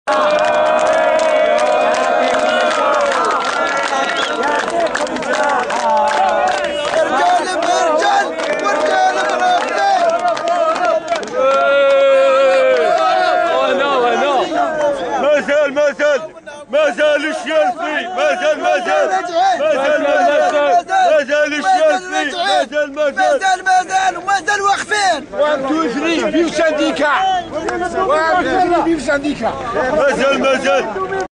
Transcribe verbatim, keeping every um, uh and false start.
مازال الشرفي مازال مازال مازال مازال مازال الشرفي مازال مازال مازال ومازال واقفين. واحد اثنين ثلاثة فيف سانديكا واحد اثنين ثلاثة فيف سانديكا مازال مازال